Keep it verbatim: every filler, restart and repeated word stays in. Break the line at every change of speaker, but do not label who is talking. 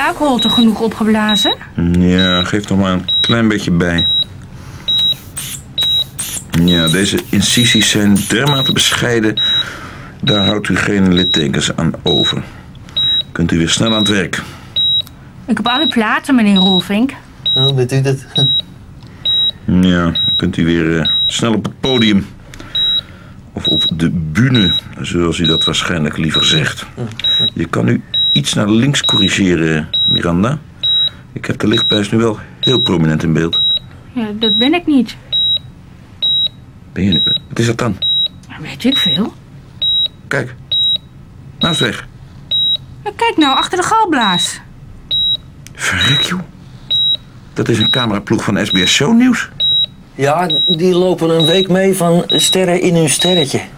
buikholte genoeg opgeblazen?
Ja, geef nog maar een klein beetje bij. Ja, deze incisies zijn dermate bescheiden. Daar houdt u geen littekens aan over. Kunt u weer snel aan het werk.
Ik heb alle platen, meneer Rolfink.
Oh, weet u dat?
Ja, dan kunt u weer uh, snel op het podium. Of op de bühne, zoals u dat waarschijnlijk liever zegt. Je kan nu iets naar links corrigeren, Miranda. Ik heb de lichtbuis nu wel heel prominent in beeld.
Ja, dat ben ik niet.
Ben je... Wat is dat dan?
Weet ik veel.
Kijk. Nou is het weg.
Ja, kijk nou, achter de galblaas.
Verrek, joh. Dat is een cameraploeg van S B S Shownieuws.
Ja, die lopen een week mee van sterren in hun sterretje.